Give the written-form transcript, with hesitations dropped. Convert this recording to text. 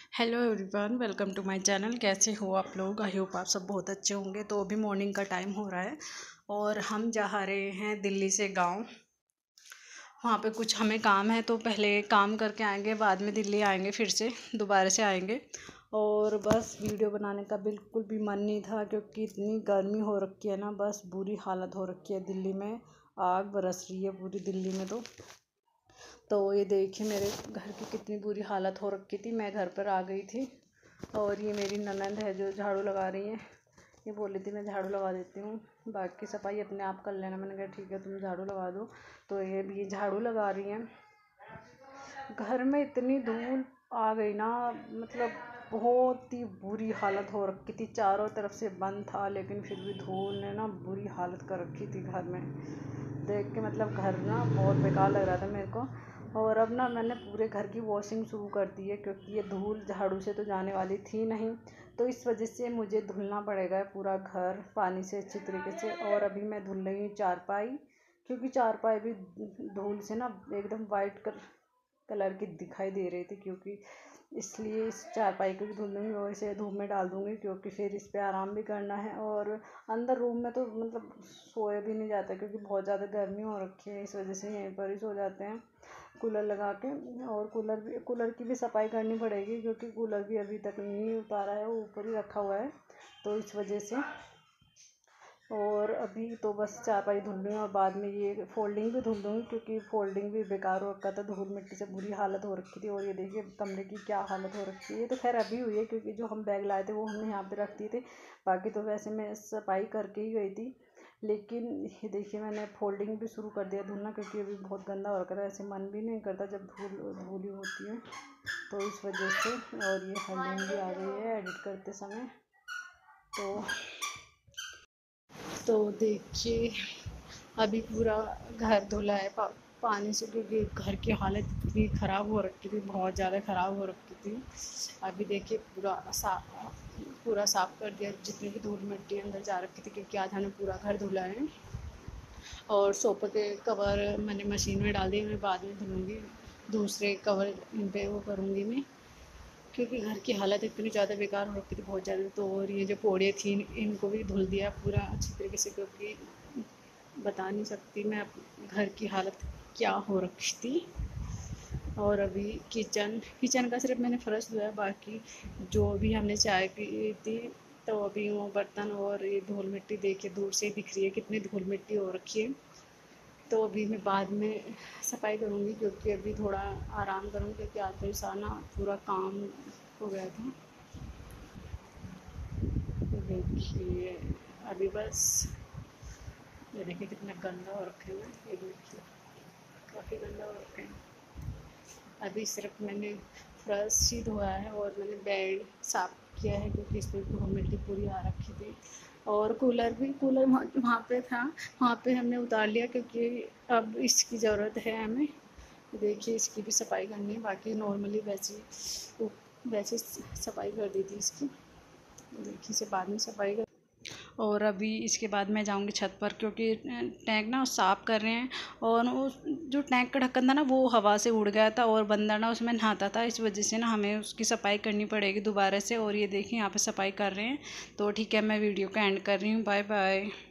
Hello everyone, welcome to my channel. कैसे हो आप लोग? आई होप आप सब बहुत अच्छे होंगे। तो अभी मॉर्निंग का टाइम हो रहा है और हम जा रहे हैं दिल्ली से गांव। वहाँ पे कुछ हमें काम है, तो पहले काम करके आएंगे, बाद में दिल्ली आएंगे, फिर से दोबारा से आएंगे। और बस वीडियो बनाने का बिल्कुल भी मन नहीं था क्योंकि इतनी गर्मी हो रखी है ना, बस बुरी हालत हो रखी है दिल्ली में। आग बरस रही है पूरी दिल्ली में। तो ये देखिए मेरे घर की कितनी बुरी हालत हो रखी थी। मैं घर पर आ गई थी और ये मेरी ननद है जो झाड़ू लगा रही है। ये बोली थी मैं झाड़ू लगा देती हूँ, बाकी सफाई अपने आप कर लेना। मैंने कहा ठीक है, तुम झाड़ू लगा दो। तो ये झाड़ू लगा रही हैं। घर में इतनी धूल आ गई ना, मतलब बहुत ही बुरी हालत हो रखी थी। चारों तरफ से बंद था लेकिन फिर भी धूल ने ना बुरी हालत कर रखी थी घर में। देख के मतलब घर ना बहुत बेकार लग रहा था मेरे को। और अब ना मैंने पूरे घर की वॉशिंग शुरू कर दी है क्योंकि ये धूल झाड़ू से तो जाने वाली थी नहीं, तो इस वजह से मुझे धुलना पड़ेगा पूरा घर पानी से अच्छी तरीके से। और अभी मैं धुल रही हूँ चारपाई, क्योंकि चारपाई भी धूल से ना एकदम वाइट कलर की दिखाई दे रही थी, क्योंकि इसलिए इस चारपाई को भी धुल दूँगी और इसे धूप में डाल दूँगी क्योंकि फिर इस पर आराम भी करना है। और अंदर रूम में तो मतलब सोए भी नहीं जाता क्योंकि बहुत ज़्यादा गर्मी हो रखी है, इस वजह से यहीं पर ही सो जाते हैं कूलर लगा के। और कूलर की भी सफाई करनी पड़ेगी क्योंकि कूलर भी अभी तक नहीं उतारा है, वो ऊपर ही रखा हुआ है, तो इस वजह से। और अभी तो बस चारपाई धुल रही हूँ और बाद में ये फोल्डिंग भी धुल दूँगी क्योंकि फोल्डिंग भी बेकार हो रखा था, धूल मिट्टी से बुरी हालत हो रखी थी। और ये देखिए कमरे की क्या हालत हो रखी है। ये तो खैर अभी हुई है क्योंकि जो हम बैग लाए थे वो हमने यहाँ पे रख दिए थे, बाकी तो वैसे मैं सफाई करके ही गई थी। लेकिन ये देखिए मैंने फोल्डिंग भी शुरू कर दिया धुलना, क्योंकि अभी बहुत गंदा हो रखा था। ऐसे मन भी नहीं करता जब धूल होती है, तो इस वजह से। और ये हल्दी भी आ गई है एडिट करते समय। तो देखिए अभी पूरा घर धुला है पानी से, क्योंकि घर की हालत इतनी ख़राब हो रखी थी, बहुत ज़्यादा ख़राब हो रखी थी। अभी देखिए पूरा साफ़ कर दिया जितनी भी धूल मिट्टी अंदर जा रखी थी, क्योंकि आज हमने पूरा घर धुला है। और सोफ़े के कवर मैंने मशीन में डाल दिए, मैं बाद में धुलूँगी, दूसरे कवर इन पे वो करूँगी मैं, क्योंकि घर की हालत इतनी ज़्यादा बेकार हो रखी थी, बहुत ज़्यादा। तो और ये जो पौड़ियाँ थी इनको भी धुल दिया पूरा अच्छी तरीके से, क्योंकि बता नहीं सकती मैं घर की हालत क्या हो रखी थी। और अभी किचन का सिर्फ मैंने फ़र्श धोया, बाकी जो भी हमने चाय पी थी, तो अभी वो बर्तन और ये धूल मिट्टी देखिए दूर से ही दिख रही है कितनी धूल मिट्टी हो रखी है। तो अभी मैं बाद में सफाई करूँगी क्योंकि अभी थोड़ा आराम करूँगी, क्योंकि आज मेरे साथ ना पूरा काम हो गया था। तो देखिए अभी बस ये देखिए कितना गंदा हो रखे हैं, ये देखिए काफ़ी गंदा हो रखे हैं। अभी सिर्फ मैंने फर्श ही धोया है और मैंने बेड साफ़ किया है क्योंकि इसमें धूल मिट्टी पूरी आ रखी थी। और कूलर वहाँ पे था, वहाँ पे हमने उतार लिया क्योंकि अब इसकी ज़रूरत है हमें। देखिए इसकी भी सफाई करनी है, बाकी नॉर्मली वैसे सफाई कर दी थी इसकी। देखिए इसे बाद में सफाई कर। और अभी इसके बाद मैं जाऊंगी छत पर क्योंकि टैंक ना साफ़ कर रहे हैं। और वो जो टैंक का ढक्कन था ना वो हवा से उड़ गया था और बंदर ना उसमें नहाता था, इस वजह से ना हमें उसकी सफाई करनी पड़ेगी दोबारा से। और ये देखिए यहाँ पे सफाई कर रहे हैं। तो ठीक है, मैं वीडियो का एंड कर रही हूँ। Bye bye.